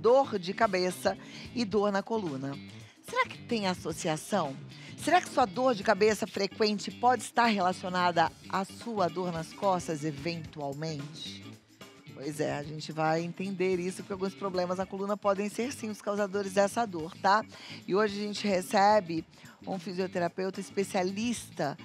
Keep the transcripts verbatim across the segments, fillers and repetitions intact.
dor de cabeça e dor na coluna. Será que tem associação? Será que sua dor de cabeça frequente pode estar relacionada à sua dor nas costas, eventualmente? Pois é, a gente vai entender isso, porque alguns problemas na coluna podem ser, sim, os causadores dessa dor, tá? E hoje a gente recebe um fisioterapeuta especialista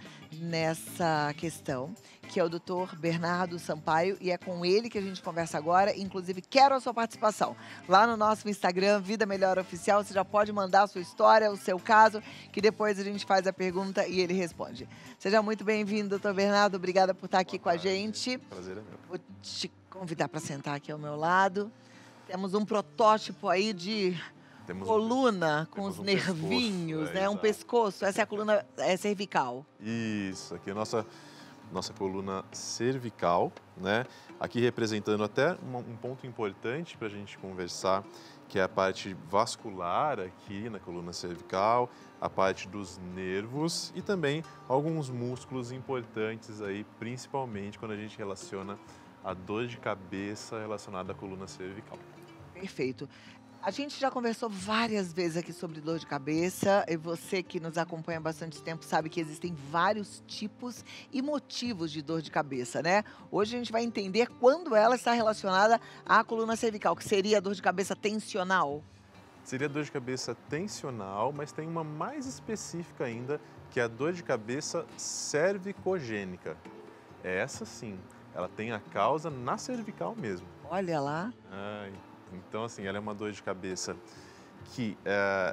nessa questão, que é o doutor Bernardo Sampaio, e é com ele que a gente conversa agora. Inclusive, quero a sua participação. Lá no nosso Instagram, Vida Melhor Oficial, você já pode mandar a sua história, o seu caso, que depois a gente faz a pergunta e ele responde. Seja muito bem-vindo, doutor Bernardo. Obrigada por estar aqui com a gente. Prazer é meu. Vou te convidar para sentar aqui ao meu lado. Temos um protótipo aí de Temos coluna um, com os um nervinhos, pescoço, é, né? Um exato. pescoço. Essa é a coluna é, cervical. Isso, aqui é a nossa, nossa coluna cervical, né? Aqui representando até um, um ponto importante para a gente conversar, que é a parte vascular aqui na coluna cervical, a parte dos nervos e também alguns músculos importantes aí, principalmente quando a gente relaciona a dor de cabeça relacionada à coluna cervical. Perfeito. A gente já conversou várias vezes aqui sobre dor de cabeça, e você que nos acompanha há bastante tempo sabe que existem vários tipos e motivos de dor de cabeça, né? Hoje a gente vai entender quando ela está relacionada à coluna cervical, que seria a dor de cabeça tensional. Seria dor de cabeça tensional, mas tem uma mais específica ainda, que é a dor de cabeça cervicogênica. Essa sim, ela tem a causa na cervical mesmo. Olha lá. Ai, então, assim, ela é uma dor de cabeça que... É,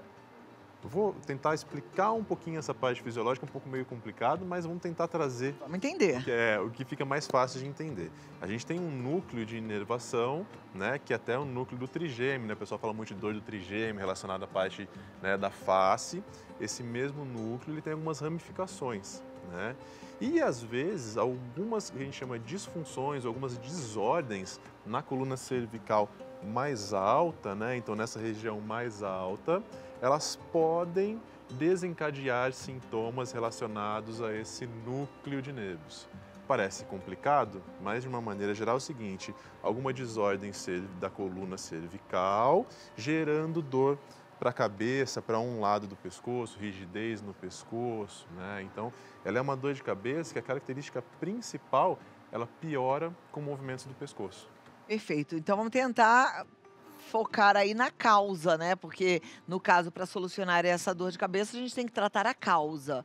vou tentar explicar um pouquinho essa parte fisiológica, um pouco meio complicado, mas vamos tentar trazer... Vamos entender. Que é o que fica mais fácil de entender. A gente tem um núcleo de inervação, né, que é até o núcleo do trigêmeo, né? O pessoal fala muito de dor do trigêmeo relacionada à parte, né, da face. Esse mesmo núcleo ele tem algumas ramificações, né? E, às vezes, algumas que a gente chama de disfunções, algumas desordens na coluna cervical mais alta, né? Então, nessa região mais alta, elas podem desencadear sintomas relacionados a esse núcleo de nervos. Parece complicado, mas de uma maneira geral é o seguinte: alguma desordem da coluna cervical gerando dor para a cabeça, para um lado do pescoço, rigidez no pescoço, né? Então, ela é uma dor de cabeça que a característica principal, ela piora com movimentos do pescoço. Perfeito. Então vamos tentar focar aí na causa, né? Porque, no caso, para solucionar essa dor de cabeça, a gente tem que tratar a causa.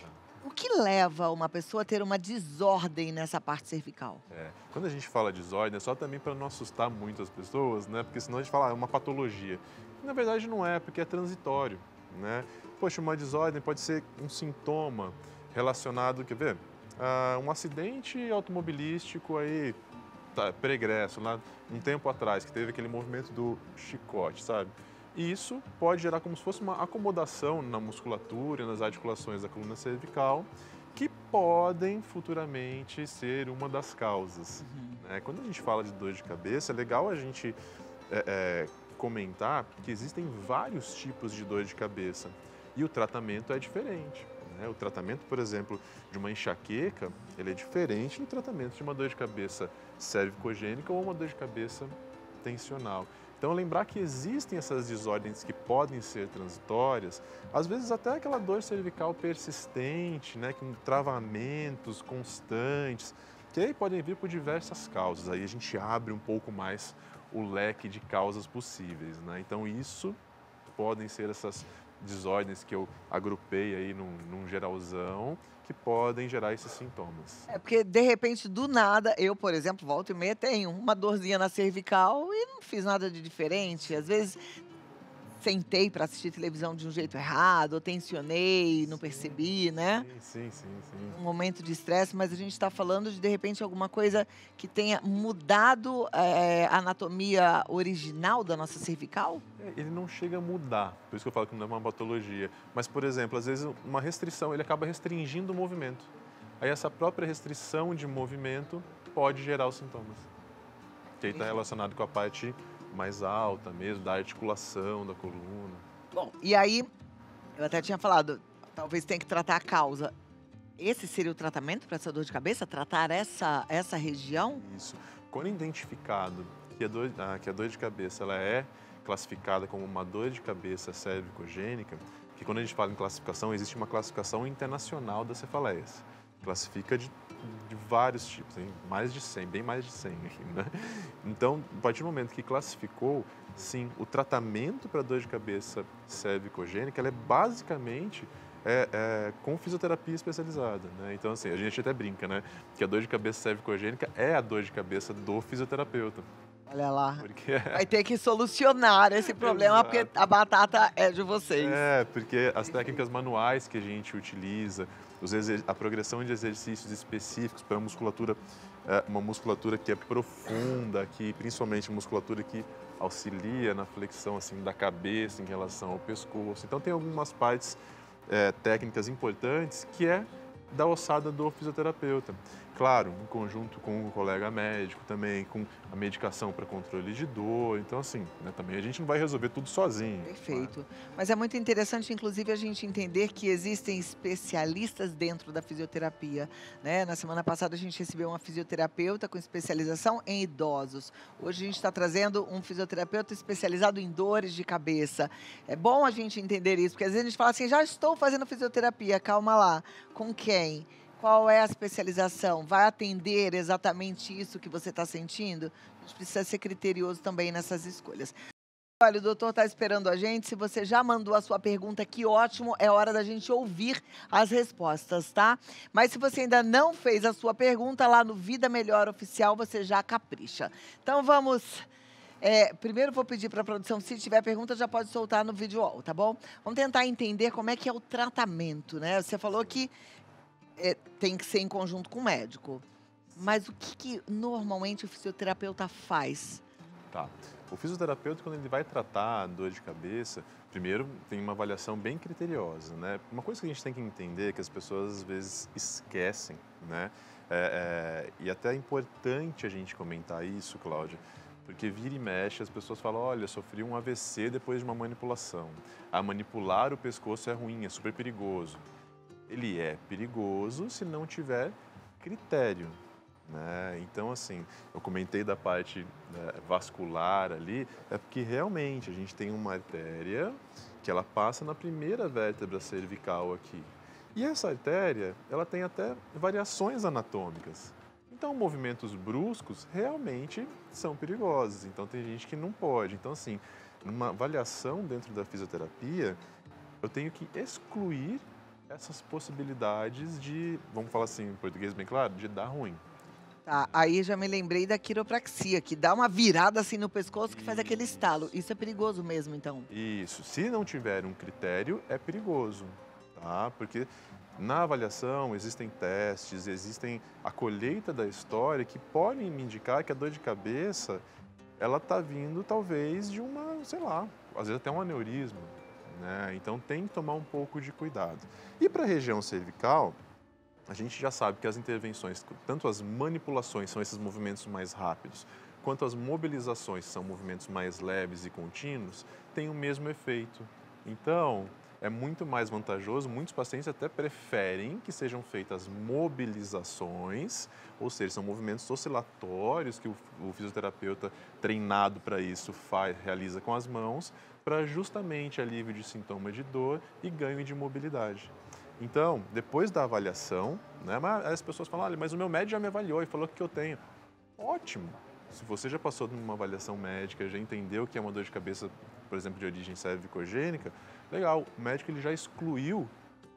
O que leva uma pessoa a ter uma desordem nessa parte cervical? É, quando a gente fala desordem, é só também para não assustar muito as pessoas, né? Porque senão a gente fala, ah, é uma patologia. Na verdade não é, porque é transitório, né? Poxa, uma desordem pode ser um sintoma relacionado, quer ver? Ah, um acidente automobilístico aí, tá, pregresso, lá um tempo atrás, que teve aquele movimento do chicote, sabe? E isso pode gerar como se fosse uma acomodação na musculatura, nas articulações da coluna cervical, que podem futuramente ser uma das causas. Uhum. Né? Quando a gente fala de dor de cabeça, é legal a gente é, é, comentar que existem vários tipos de dor de cabeça e o tratamento é diferente. Né? O tratamento, por exemplo, de uma enxaqueca, ele é diferente do tratamento de uma dor de cabeça cervicogênica ou uma dor de cabeça tensional. Então, lembrar que existem essas desordens que podem ser transitórias, às vezes até aquela dor cervical persistente, né, com travamentos constantes, que aí podem vir por diversas causas. Aí a gente abre um pouco mais o leque de causas possíveis, né? Então, isso podem ser essas desordens que eu agrupei aí num, num geralzão, que podem gerar esses sintomas. É porque, de repente, do nada, eu, por exemplo, volta e meia, tenho uma dorzinha na cervical e não fiz nada de diferente. Às vezes, sentei para assistir televisão de um jeito errado, ou tensionei, não percebi, né? Sim, sim, sim, sim. Um momento de estresse, mas a gente está falando de, de repente, alguma coisa que tenha mudado é, a anatomia original da nossa cervical? É, ele não chega a mudar, por isso que eu falo que não é uma patologia. Mas, por exemplo, às vezes uma restrição, ele acaba restringindo o movimento. Aí essa própria restrição de movimento pode gerar os sintomas. Que aí está relacionado com a parte mais alta mesmo, da articulação da coluna. Bom, e aí, eu até tinha falado, talvez tenha que tratar a causa. Esse seria o tratamento para essa dor de cabeça? Tratar essa, essa região? Isso. Quando identificado que a dor, ah, que a dor de cabeça ela é classificada como uma dor de cabeça cervicogênica, que quando a gente fala em classificação, existe uma classificação internacional das cefaleias. Classifica de, de vários tipos, tem mais de cem, bem mais de cem, né? Então, a partir do momento que classificou, sim, o tratamento para dor de cabeça cervicogênica, ela é basicamente é, é, com fisioterapia especializada, né? Então, assim, a gente até brinca, né? Que a dor de cabeça cervicogênica é a dor de cabeça do fisioterapeuta. Olha lá, Porque... vai ter que solucionar esse problema, porque a batata é de vocês. É, porque as técnicas manuais que a gente utiliza, os a progressão de exercícios específicos para musculatura, é, uma musculatura que é profunda, que principalmente musculatura que auxilia na flexão assim da cabeça em relação ao pescoço. Então tem algumas partes é, técnicas importantes que é da ossada do fisioterapeuta. Claro, em conjunto com o colega médico também, com a medicação para controle de dor. Então, assim, né, também a gente não vai resolver tudo sozinho. Perfeito. Né? Mas é muito interessante, inclusive, a gente entender que existem especialistas dentro da fisioterapia, né? Na semana passada a gente recebeu uma fisioterapeuta com especialização em idosos. Hoje a gente está trazendo um fisioterapeuta especializado em dores de cabeça. É bom a gente entender isso, porque às vezes a gente fala assim, já estou fazendo fisioterapia, calma lá. Com quem? Qual é a especialização? Vai atender exatamente isso que você está sentindo? A gente precisa ser criterioso também nessas escolhas. Olha, o doutor está esperando a gente. Se você já mandou a sua pergunta, que ótimo, é hora da gente ouvir as respostas, tá? Mas se você ainda não fez a sua pergunta, lá no Vida Melhor Oficial, você já capricha. Então vamos... É, primeiro vou pedir para a produção, se tiver pergunta, já pode soltar no vídeo wall, tá bom? Vamos tentar entender como é que é o tratamento, né? Você falou que É, tem que ser em conjunto com o médico. Mas o que, que normalmente o fisioterapeuta faz? Tá. O fisioterapeuta, quando ele vai tratar a dor de cabeça, primeiro tem uma avaliação bem criteriosa, né? Uma coisa que a gente tem que entender é que as pessoas às vezes esquecem, né? É, é, e até é importante a gente comentar isso, Cláudia, porque vira e mexe, as pessoas falam, olha, sofri um A V C depois de uma manipulação. A manipular o pescoço é ruim, é super perigoso. Ele é perigoso se não tiver critério, né? Então, assim, eu comentei da parte, né, vascular ali, é porque realmente a gente tem uma artéria que ela passa na primeira vértebra cervical aqui. E essa artéria, ela tem até variações anatômicas. Então, movimentos bruscos realmente são perigosos. Então, tem gente que não pode. Então, assim, numa avaliação dentro da fisioterapia, eu tenho que excluir essas possibilidades de, vamos falar assim em português bem claro, de dar ruim. Tá, aí já me lembrei da quiropraxia, que dá uma virada assim no pescoço que Isso. faz aquele estalo. Isso é perigoso mesmo, então? Isso. Se não tiver um critério, é perigoso, tá? Porque na avaliação existem testes, existem a colheita da história que podem me indicar que a dor de cabeça, ela tá vindo talvez de uma, sei lá, às vezes até um aneurisma. Né? Então tem que tomar um pouco de cuidado. E para a região cervical, a gente já sabe que as intervenções, tanto as manipulações são esses movimentos mais rápidos, quanto as mobilizações são movimentos mais leves e contínuos, têm o mesmo efeito. Então, é muito mais vantajoso, muitos pacientes até preferem que sejam feitas mobilizações, ou seja, são movimentos oscilatórios que o, o fisioterapeuta treinado para isso faz, realiza com as mãos, para justamente alívio de sintoma de dor e ganho de mobilidade. Então, depois da avaliação, né, as pessoas falam, olha, mas o meu médico já me avaliou e falou o que eu tenho. Ótimo! Se você já passou por uma avaliação médica, já entendeu que é uma dor de cabeça, por exemplo, de origem cervicogênica, legal, o médico ele já excluiu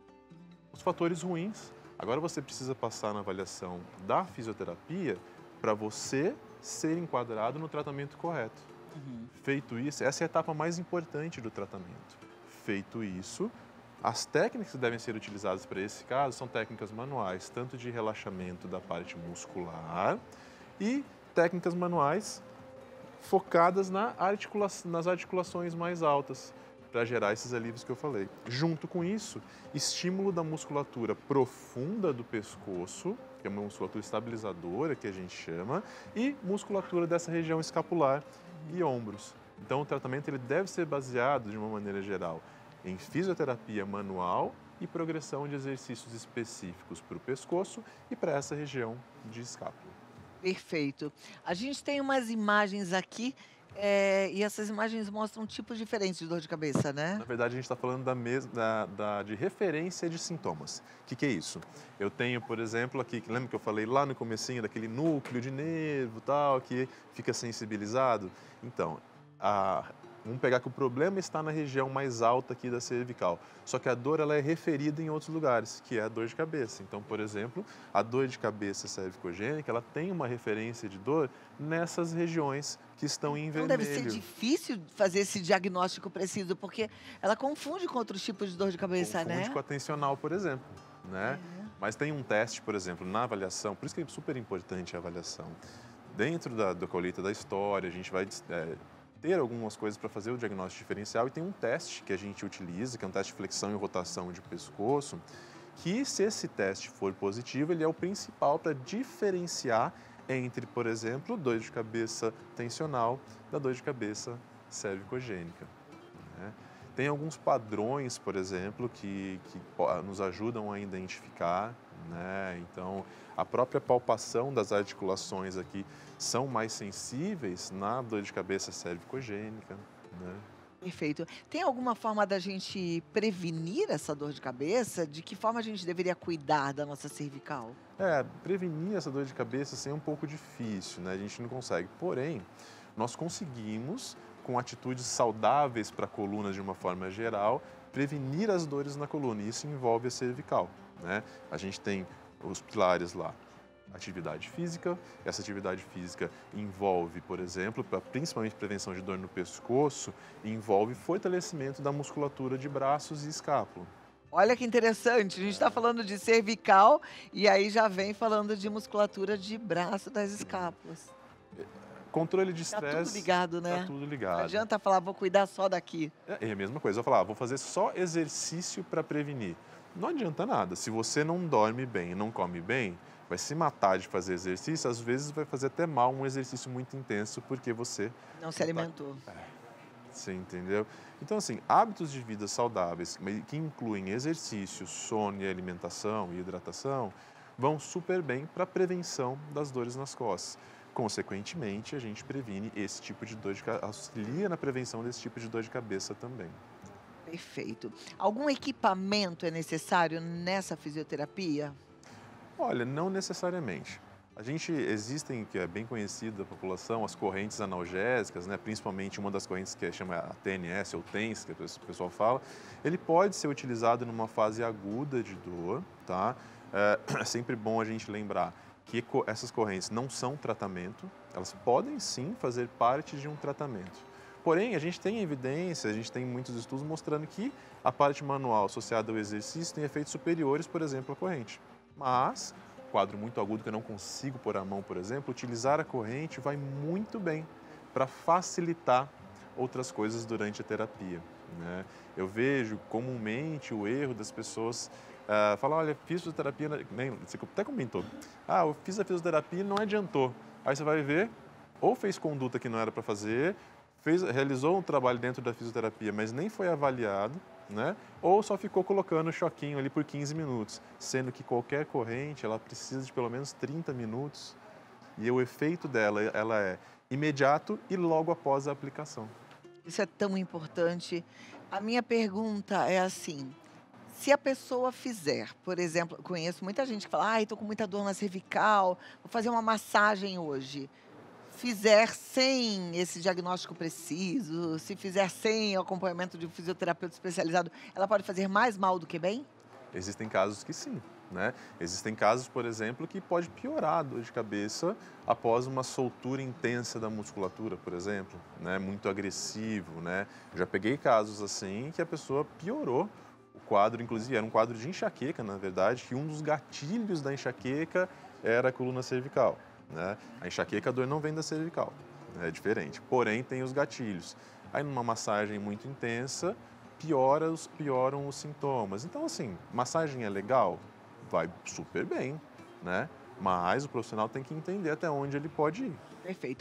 os fatores ruins. Agora você precisa passar na avaliação da fisioterapia para você ser enquadrado no tratamento correto. Uhum. Feito isso, essa é a etapa mais importante do tratamento. Feito isso, as técnicas que devem ser utilizadas para esse caso são técnicas manuais, tanto de relaxamento da parte muscular e técnicas manuais focadas na articula nas articulações mais altas, para gerar esses alívios que eu falei. Junto com isso, estímulo da musculatura profunda do pescoço, que é uma musculatura estabilizadora, que a gente chama, e musculatura dessa região escapular e ombros. Então, o tratamento ele deve ser baseado, de uma maneira geral, em fisioterapia manual e progressão de exercícios específicos para o pescoço e para essa região de escápula. Perfeito. A gente tem umas imagens aqui É, e essas imagens mostram tipos diferentes de dor de cabeça, né? Na verdade, a gente está falando da mes- da- da- de referência de sintomas. O que, que é isso? Eu tenho, por exemplo, aqui, que lembra que eu falei lá no comecinho daquele núcleo de nervo tal, que fica sensibilizado? Então, a- vamos pegar que o problema está na região mais alta aqui da cervical. Só que a dor ela é referida em outros lugares, que é a dor de cabeça. Então, por exemplo, a dor de cabeça cervicogênica, ela tem uma referência de dor nessas regiões que estão em Então deve ser vermelho. difícil fazer esse diagnóstico preciso, porque ela confunde com outros tipos de dor de cabeça, Confunde né? com a tensional, por exemplo, né? É. Mas tem um teste, por exemplo, na avaliação, por isso que é super importante a avaliação. Dentro da, da colheita da história, a gente vai é, ter algumas coisas para fazer o diagnóstico diferencial e tem um teste que a gente utiliza, que é um teste de flexão e rotação de pescoço, que se esse teste for positivo, ele é o principal para diferenciar entre, por exemplo, dor de cabeça tensional da dor de cabeça cervicogênica, né? Tem alguns padrões, por exemplo, que, que po- nos ajudam a identificar, né? Então, a própria palpação das articulações aqui são mais sensíveis na dor de cabeça cervicogênica, né? Perfeito. Tem alguma forma da gente prevenir essa dor de cabeça? De que forma a gente deveria cuidar da nossa cervical? É, prevenir essa dor de cabeça assim, é um pouco difícil, né? A gente não consegue. Porém, nós conseguimos, com atitudes saudáveis para a coluna de uma forma geral, prevenir as dores na coluna. E isso envolve a cervical, né? A gente tem os pilares lá. Atividade física. Essa atividade física envolve, por exemplo, pra, principalmente prevenção de dor no pescoço, envolve fortalecimento da musculatura de braços e escápula. Olha que interessante, a gente está falando de cervical e aí já vem falando de musculatura de braço das escápulas. Controle de Tá tudo estresse, ligado, tá né? tudo Não ligado. adianta falar, vou cuidar só daqui. É é a mesma coisa, eu falar, ah, vou fazer só exercício para prevenir. Não adianta nada. Se você não dorme bem, não come bem, vai se matar de fazer exercício, às vezes vai fazer até mal um exercício muito intenso porque você Não se não tá. alimentou. Você entendeu? Então, assim, hábitos de vida saudáveis, mas que incluem exercício, sono e alimentação e hidratação, vão super bem para a prevenção das dores nas costas. Consequentemente, a gente previne esse tipo de dor de cabeça, auxilia na prevenção desse tipo de dor de cabeça também. Perfeito. Algum equipamento é necessário nessa fisioterapia? Olha, não necessariamente. A gente existem, que é bem conhecido da população, as correntes analgésicas, né? Principalmente uma das correntes que é, chama a T N S ou TENS, que o pessoal fala. Ele pode ser utilizado numa fase aguda de dor, tá? É, é sempre bom a gente lembrar que co- essas correntes não são tratamento, elas podem sim fazer parte de um tratamento. Porém, a gente tem evidência, a gente tem muitos estudos mostrando que a parte manual associada ao exercício tem efeitos superiores, por exemplo, à corrente. Mas, quadro muito agudo que eu não consigo pôr a mão, por exemplo, utilizar a corrente vai muito bem para facilitar outras coisas durante a terapia, né? Eu vejo comumente o erro das pessoas ah, falar, olha, fiz fisioterapia, na- nem, você até comentou, ah, eu fiz a fisioterapia e não adiantou. Aí você vai ver, ou fez conduta que não era para fazer, fez, realizou um trabalho dentro da fisioterapia, mas nem foi avaliado, né? Ou só ficou colocando choquinho ali por quinze minutos, sendo que qualquer corrente, ela precisa de pelo menos trinta minutos e o efeito dela, ela é imediato e logo após a aplicação. Isso é tão importante. A minha pergunta é assim: se a pessoa fizer, por exemplo, eu conheço muita gente que fala, ai, tô com muita dor na cervical, vou fazer uma massagem hoje. Fizer sem esse diagnóstico preciso, se fizer sem o acompanhamento de um fisioterapeuta especializado, ela pode fazer mais mal do que bem? Existem casos que sim, né? Existem casos, por exemplo, que pode piorar a dor de cabeça após uma soltura intensa da musculatura, por exemplo, né? Muito agressivo, né? Já peguei casos assim que a pessoa piorou o quadro, inclusive era um quadro de enxaqueca, na verdade, que um dos gatilhos da enxaqueca era a coluna cervical, né? A enxaqueca, a dor não vem da cervical, né? É diferente, porém tem os gatilhos. Aí numa massagem muito intensa, piora os, pioram os sintomas. Então, assim, massagem é legal? Vai super bem, né? Mas o profissional tem que entender até onde ele pode ir. Perfeito.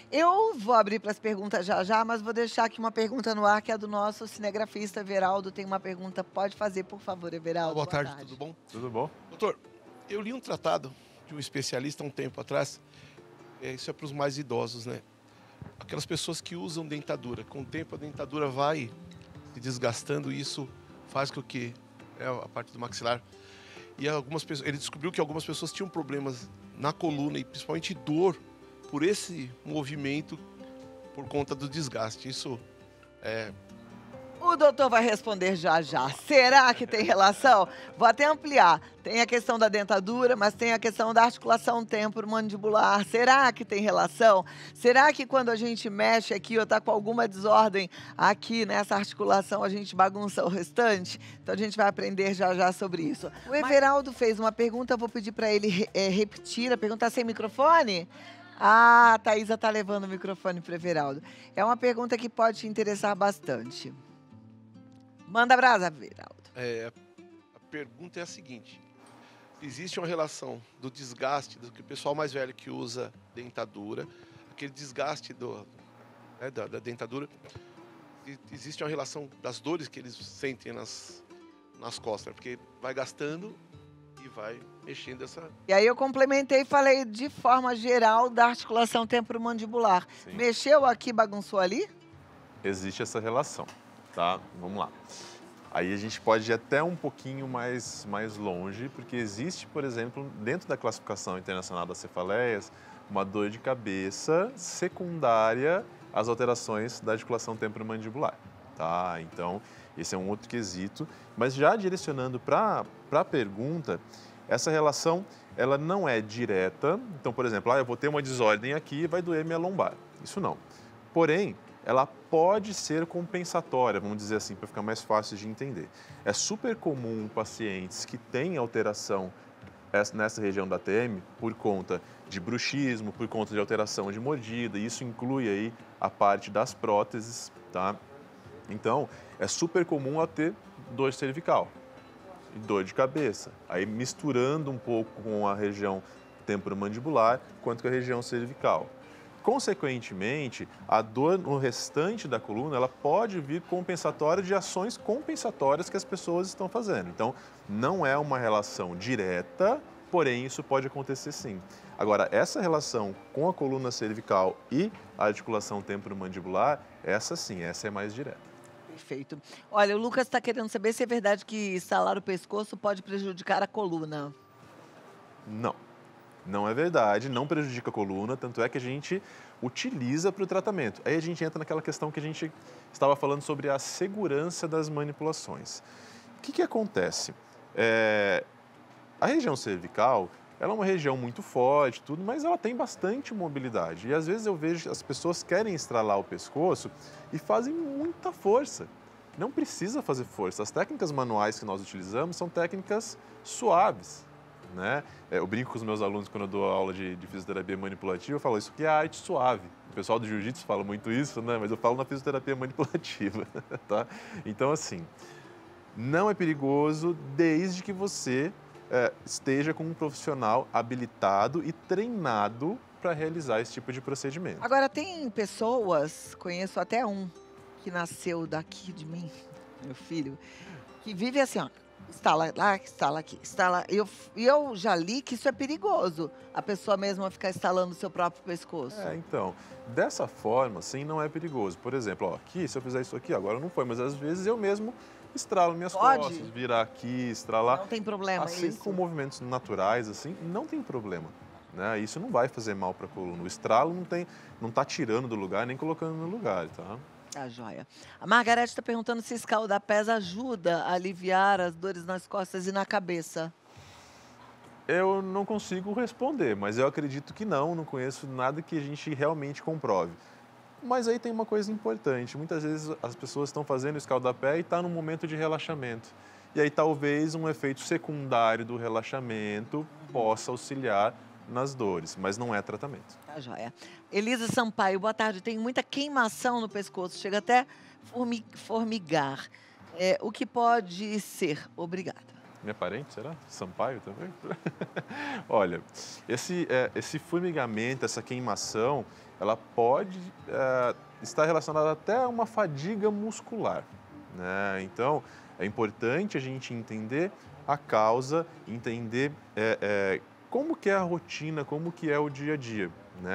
Eu vou abrir para as perguntas já já, mas vou deixar aqui uma pergunta no ar, que é do nosso cinegrafista Everaldo. Tem uma pergunta, pode fazer, por favor, Everaldo. Boa tarde, tudo bom? Tudo bom? Doutor, eu li um tratado de um especialista há um tempo atrás, é, isso é para os mais idosos, né? aquelas pessoas que usam dentadura. Com o tempo a dentadura vai se desgastando e isso faz com que é, a parte do maxilar. E algumas pessoas, ele descobriu que algumas pessoas tinham problemas na coluna e principalmente dor por esse movimento por conta do desgaste. Isso é... O doutor vai responder já já. Será que tem relação? Vou até ampliar. Tem a questão da dentadura, mas tem a questão da articulação temporomandibular. Será que tem relação? Será que quando a gente mexe aqui ou está com alguma desordem aqui nessa articulação, a gente bagunça o restante? Então a gente vai aprender já já sobre isso. O Everaldo fez uma pergunta, eu vou pedir para ele é, repetir. A pergunta sem microfone? Ah, a Thaisa está levando o microfone para o Everaldo. É uma pergunta que pode te interessar bastante. Manda brasa, Everaldo. É, a pergunta é a seguinte. Existe uma relação do desgaste do que o pessoal mais velho que usa dentadura, aquele desgaste do, né, da, da dentadura, e existe uma relação das dores que eles sentem nas, nas costas, porque vai gastando e vai mexendo essa... E aí eu complementei e falei de forma geral da articulação temporomandibular. Sim. Mexeu aqui, bagunçou ali? Existe essa relação, tá? Vamos lá. Aí a gente pode ir até um pouquinho mais, mais longe, porque existe, por exemplo, dentro da classificação internacional das cefaleias, uma dor de cabeça secundária às alterações da articulação temporomandibular, tá? Então, esse é um outro quesito. Mas já direcionando para a pergunta, essa relação, ela não é direta. Então, por exemplo, ah, eu vou ter uma desordem aqui e vai doer minha lombar. Isso não. Porém, ela pode ser compensatória, vamos dizer assim, para ficar mais fácil de entender. É super comum pacientes que têm alteração nessa região da T M por conta de bruxismo, por conta de alteração de mordida, e isso inclui aí a parte das próteses, tá? Então, é super comum ela ter dor cervical e dor de cabeça, aí misturando um pouco com a região temporomandibular quanto com a região cervical. Consequentemente, a dor no restante da coluna, ela pode vir compensatória de ações compensatórias que as pessoas estão fazendo. Então, não é uma relação direta, porém isso pode acontecer sim. Agora, essa relação com a coluna cervical e a articulação temporomandibular, essa sim, essa é mais direta. Perfeito. Olha, o Lucas está querendo saber se é verdade que estalar o pescoço pode prejudicar a coluna. Não. Não é verdade, não prejudica a coluna, tanto é que a gente utiliza para o tratamento. Aí a gente entra naquela questão que a gente estava falando sobre a segurança das manipulações. O que que acontece? É, a região cervical, ela é uma região muito forte, tudo, mas ela tem bastante mobilidade. E às vezes eu vejo as pessoas querem estralar o pescoço e fazem muita força. Não precisa fazer força. As técnicas manuais que nós utilizamos são técnicas suaves. Né? Eu brinco com os meus alunos quando eu dou aula de, de fisioterapia manipulativa, eu falo isso que é arte suave. O pessoal do jiu-jitsu fala muito isso, né? Mas eu falo na fisioterapia manipulativa, tá? Então, assim, não é perigoso desde que você é, esteja com um profissional habilitado e treinado para realizar esse tipo de procedimento. Agora, tem pessoas, conheço até um, que nasceu daqui de mim, meu filho, que vive assim, ó. Instala lá, instala aqui, instala. E eu, eu já li que isso é perigoso, a pessoa mesma ficar instalando o seu próprio pescoço. É, então, dessa forma, sim, não é perigoso. Por exemplo, ó, aqui, se eu fizer isso aqui, agora não foi, mas às vezes eu mesmo estralo minhas Pode? costas, virar aqui, estralar. Não tem problema assim isso. com movimentos naturais, assim, não tem problema. Né? Isso não vai fazer mal para a coluna. O estralo não tem, não está tirando do lugar, nem colocando no lugar, tá? Tá joia. A Margarete está perguntando se escaldapés ajuda a aliviar as dores nas costas e na cabeça. Eu não consigo responder, mas eu acredito que não, não conheço nada que a gente realmente comprove. Mas aí tem uma coisa importante, muitas vezes as pessoas estão fazendo escaldapé e estão num momento de relaxamento. E aí talvez um efeito secundário do relaxamento possa auxiliar nas dores, mas não é tratamento. Tá joia. Elisa Sampaio, boa tarde. Tem muita queimação no pescoço, chega até formi- formigar. É, o que pode ser? Obrigada. Minha parente, será? Sampaio também? Olha, esse, é, esse formigamento, essa queimação, ela pode é, estar relacionada até a uma fadiga muscular. Né? Então, é importante a gente entender a causa, entender é, é, como que é a rotina, como que é o dia a dia. Né? Porque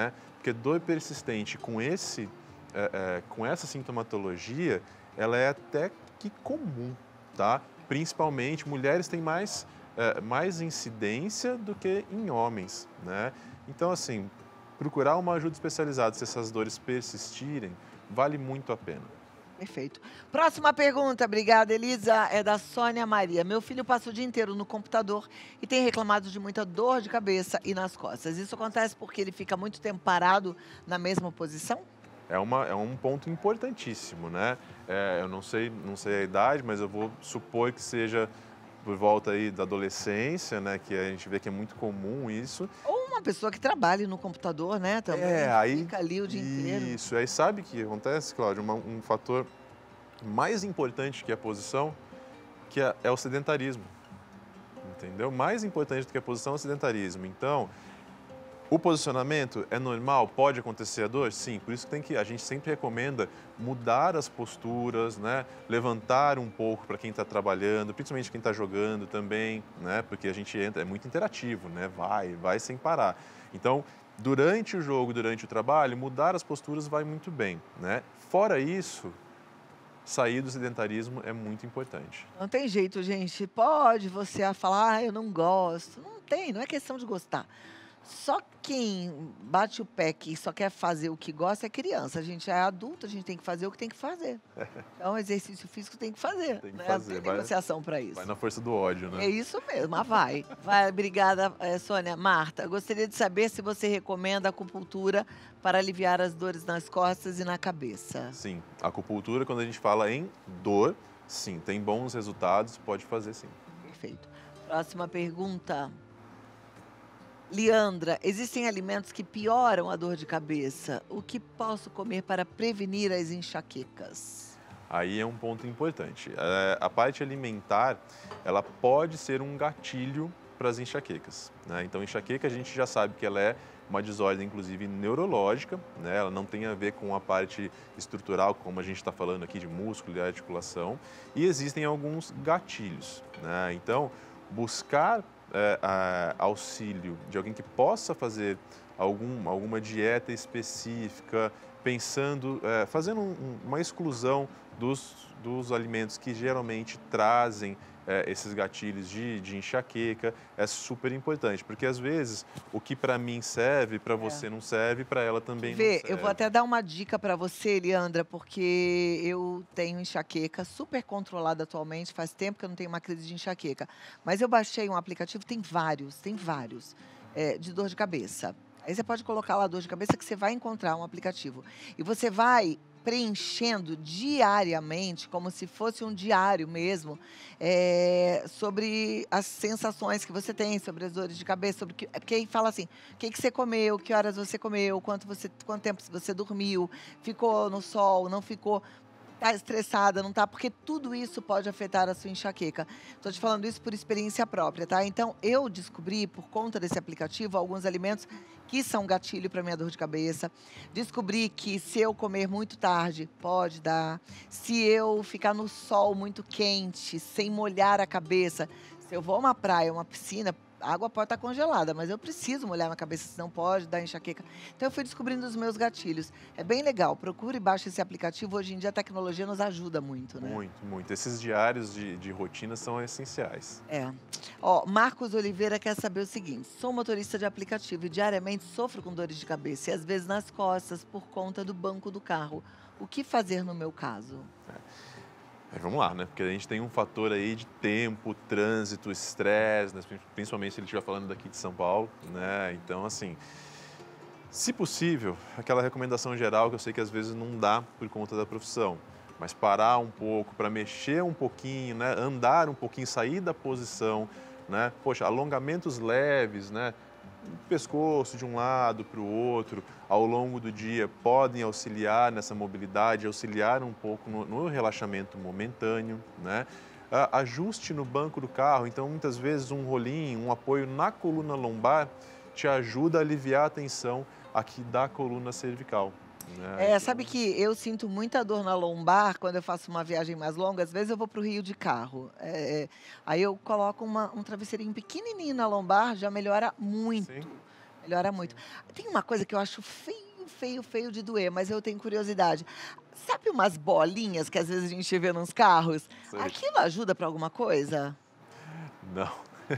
Porque dor persistente com, esse, é, é, com essa sintomatologia, ela é até que comum, tá? Principalmente, mulheres têm mais, é, mais incidência do que em homens, né? Então, assim, procurar uma ajuda especializada se essas dores persistirem, vale muito a pena. Perfeito. Próxima pergunta, obrigada, Elisa, é da Sônia Maria. Meu filho passa o dia inteiro no computador e tem reclamado de muita dor de cabeça e nas costas. Isso acontece porque ele fica muito tempo parado na mesma posição? É, uma, é um ponto importantíssimo, né? É, eu não sei, não sei a idade, mas eu vou supor que seja por volta aí da adolescência, né? Que a gente vê que é muito comum isso. Ou uma pessoa que trabalhe no computador, né, também, É, aí, fica ali o dia inteiro. Isso, aí sabe o que acontece, Cláudio? Uma- um fator mais importante que a posição, que é, é o sedentarismo, entendeu? Mais importante do que a posição é o sedentarismo. Então, o posicionamento é normal, pode acontecer a dor? Sim, por isso que, tem que a gente sempre recomenda mudar as posturas, né? Levantar um pouco para quem está trabalhando, principalmente quem está jogando também, né? Porque a gente entra, é muito interativo, né? Vai, vai sem parar. Então, durante o jogo, durante o trabalho, mudar as posturas vai muito bem, né? Fora isso, sair do sedentarismo é muito importante. Não tem jeito, gente. Pode você a falar, ah, eu não gosto. Não tem, não é questão de gostar. Só quem bate o pé que só quer fazer o que gosta é criança. A gente é adulto, a gente tem que fazer o que tem que fazer. Então, exercício físico tem que fazer. Tem que né? fazer, Não tem vai- negociação para isso. Vai na força do ódio, né? É isso mesmo, mas vai. Vai, obrigada, eh, Sônia. Marta, gostaria de saber se você recomenda acupuntura para aliviar as dores nas costas e na cabeça. Sim, a acupuntura, quando a gente fala em dor, sim, tem bons resultados, pode fazer sim. Perfeito. Próxima pergunta. Leandra, existem alimentos que pioram a dor de cabeça. O que posso comer para prevenir as enxaquecas? Aí é um ponto importante. É, a parte alimentar, ela pode ser um gatilho para as enxaquecas, né? Então, enxaqueca a gente já sabe que ela é uma desordem, inclusive, neurológica, né? Ela não tem a ver com a parte estrutural, como a gente está falando aqui de músculo e articulação. E existem alguns gatilhos, né? Então, buscar é, a- auxílio de alguém que possa fazer algum, alguma dieta específica, pensando, é, fazendo um- um- uma exclusão dos, dos alimentos que geralmente trazem é, esses gatilhos de, de enxaqueca, é super importante, porque às vezes o que para mim serve, para você não serve, para ela também não Vê, serve. eu vou até dar uma dica para você, Leandra, porque eu tenho enxaqueca super controlada atualmente, faz tempo que eu não tenho uma crise de enxaqueca. Mas eu baixei um aplicativo, tem vários, tem vários, é, de dor de cabeça. Aí você pode colocar lá dor de cabeça que você vai encontrar um aplicativo. E você vai preenchendo diariamente, como se fosse um diário mesmo, é, sobre as sensações que você tem, sobre as dores de cabeça, sobre que, porque aí fala assim, o que, que você comeu, que horas você comeu, quanto, você, quanto tempo você dormiu, ficou no sol, não ficou, tá estressada, não tá, porque tudo isso pode afetar a sua enxaqueca. Estou te falando isso por experiência própria, tá? Então, eu descobri, por conta desse aplicativo, alguns alimentos que são gatilho para minha dor de cabeça. Descobri que se eu comer muito tarde, pode dar. Se eu ficar no sol muito quente, sem molhar a cabeça, se eu vou a uma praia, uma piscina, a água pode estar congelada, mas eu preciso molhar minha cabeça, senão pode dar enxaqueca. Então eu fui descobrindo os meus gatilhos. É bem legal, procure e baixe esse aplicativo. Hoje em dia a tecnologia nos ajuda muito, né? Muito, muito. Esses diários de, de rotina são essenciais. É. Ó, Marcos Oliveira quer saber o seguinte: sou motorista de aplicativo e diariamente sofro com dores de cabeça e às vezes nas costas por conta do banco do carro. O que fazer no meu caso? Aí vamos lá, né? Porque a gente tem um fator aí de tempo, trânsito, estresse, né? Principalmente se ele estiver falando daqui de São Paulo, né? Então, assim, se possível, aquela recomendação geral que eu sei que às vezes não dá por conta da profissão, mas parar um pouco para mexer um pouquinho, né? Andar um pouquinho, sair da posição, né? Poxa, alongamentos leves, né? Pescoço de um lado para o outro, ao longo do dia, podem auxiliar nessa mobilidade, auxiliar um pouco no, no relaxamento momentâneo, né? Ah, ajuste no banco do carro, então muitas vezes um rolinho, um apoio na coluna lombar te ajuda a aliviar a tensão aqui da coluna cervical. Né? É, sabe que eu sinto muita dor na lombar quando eu faço uma viagem mais longa. Às vezes eu vou para o Rio de carro. É, é, aí eu coloco uma- um travesseirinho pequenininho na lombar, já melhora muito. Sim. Melhora muito. Tem uma coisa que eu acho feio, feio, feio, feio de doer, mas eu tenho curiosidade. Sabe umas bolinhas que às vezes a gente vê nos carros? Sei. Aquilo ajuda para alguma coisa? Não.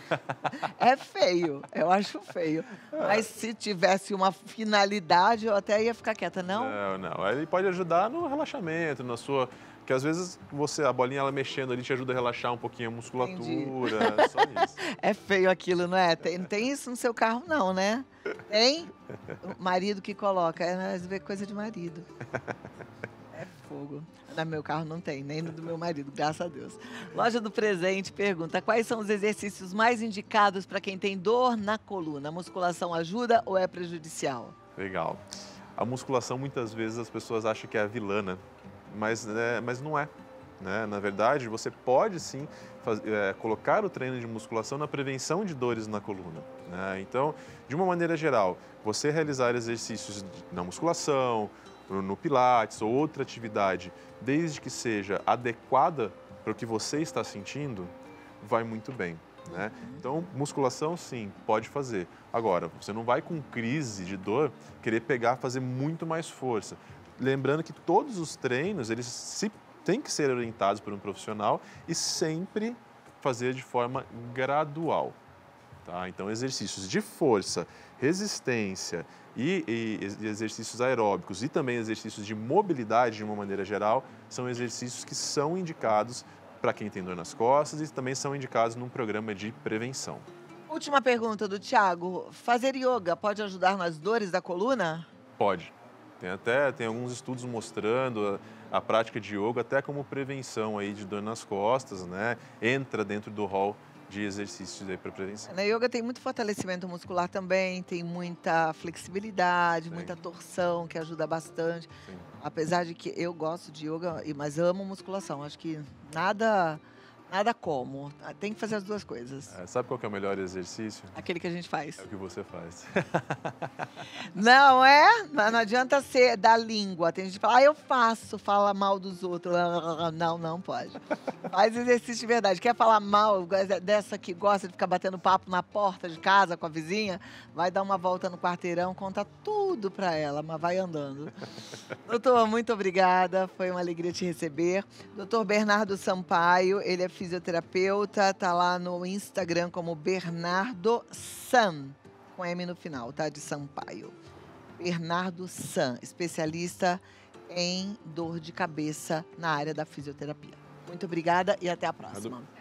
É feio, eu acho feio. Mas se tivesse uma finalidade, eu até ia ficar quieta, não? Não, não. Ele pode ajudar no relaxamento, na sua... Porque às vezes você, a bolinha ela mexendo ali te ajuda a relaxar um pouquinho a musculatura, só isso. É feio aquilo, não é? Tem, não tem isso no seu carro, não, né? Tem? O marido que coloca, é às vezes coisa de marido. É fogo. No meu carro não tem, nem no do meu marido, graças a Deus. Loja do Presente pergunta, quais são os exercícios mais indicados para quem tem dor na coluna? A musculação ajuda ou é prejudicial? Legal. A musculação, muitas vezes, as pessoas acham que é a vilã, né? Mas, é, mas não é. Né? Na verdade, você pode sim faz, é, colocar o treino de musculação na prevenção de dores na coluna. Né? Então, de uma maneira geral, você realizar exercícios na musculação, no, no pilates ou outra atividade, desde que seja adequada para o que você está sentindo, vai muito bem. Né? Então, musculação, sim, pode fazer. Agora, você não vai com crise de dor querer pegar, fazer muito mais força. Lembrando que todos os treinos, eles se, têm que ser orientados por um profissional e sempre fazer de forma gradual. Tá? Então, exercícios de força, resistência e, e exercícios aeróbicos e também exercícios de mobilidade de uma maneira geral, são exercícios que são indicados para quem tem dor nas costas e também são indicados num programa de prevenção. Última pergunta do Thiago. Fazer yoga pode ajudar nas dores da coluna? Pode. Tem até tem alguns estudos mostrando a, a prática de yoga até como prevenção aí de dor nas costas, né? Entra dentro do rol de exercícios aí para prevenção. Na yoga tem muito fortalecimento muscular também, tem muita flexibilidade, Sim. muita torção, que ajuda bastante. Sim. Apesar de que eu gosto de yoga, e- mas amo musculação. Acho que nada, nada como. Tem que fazer as duas coisas. É, sabe qual que é o melhor exercício? Aquele que a gente faz. É o que você faz. Não é? Não, não adianta ser da língua. Tem gente que fala, ah, eu faço, fala mal dos outros. Não, não pode. Faz exercício de verdade. Quer falar mal dessa que gosta de ficar batendo papo na porta de casa com a vizinha? Vai dar uma volta no quarteirão, conta tudo pra ela, mas vai andando. Doutor, muito obrigada. Foi uma alegria te receber. Doutor Bernardo Sampaio, ele é fisioterapeuta, tá lá no Instagram como Bernardo Sam, com M no final, tá? De Sampaio. Bernardo Sam, especialista em dor de cabeça na área da fisioterapia. Muito obrigada e até a próxima.